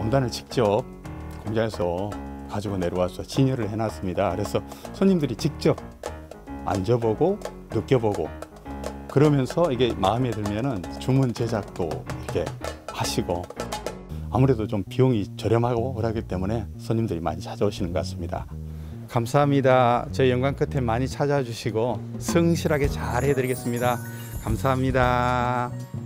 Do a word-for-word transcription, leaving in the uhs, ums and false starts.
원단을 직접 공장에서 가지고 내려와서 진열을 해놨습니다. 그래서 손님들이 직접 만져보고 느껴보고 그러면서 이게 마음에 들면은 주문 제작도 이렇게 하시고 아무래도 좀 비용이 저렴하고 그러기 때문에 손님들이 많이 찾아오시는 것 같습니다. 감사합니다. 저희 영광 끝에 많이 찾아주시고 성실하게 잘 해드리겠습니다. 감사합니다.